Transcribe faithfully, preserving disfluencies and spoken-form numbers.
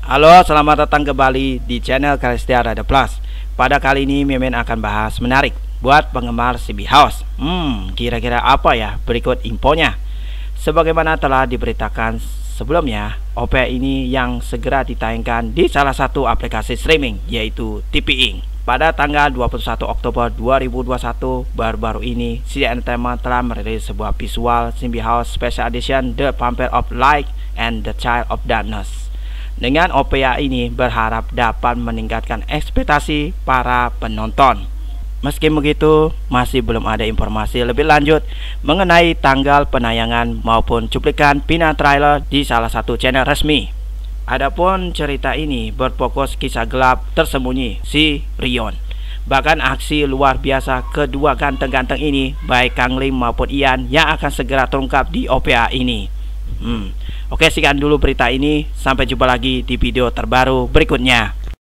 Halo, selamat datang kembali di channel Kalestia Rider Plus. Pada kali ini Mimin akan bahas menarik buat penggemar C B House. Hmm, kira-kira apa ya? Berikut infonya. Sebagaimana telah diberitakan sebelumnya, O P A ini yang segera ditayangkan di salah satu aplikasi streaming, yaitu T V Ink. Pada tanggal dua puluh satu Oktober dua ribu dua puluh satu, baru-baru ini C D Entertainment telah merilis sebuah visual C B House Special Edition The Vampire of Light and the Child of Darkness. Dengan O P A ini berharap dapat meningkatkan ekspektasi para penonton. Meski begitu, masih belum ada informasi lebih lanjut mengenai tanggal penayangan maupun cuplikan final trailer di salah satu channel resmi. Adapun cerita ini berfokus kisah gelap tersembunyi si Rion. Bahkan aksi luar biasa kedua ganteng-ganteng ini, baik Kang Lim maupun Ian, yang akan segera terungkap di O P A ini. Hmm. Oke, sekian dulu berita ini. Sampai jumpa lagi di video terbaru berikutnya.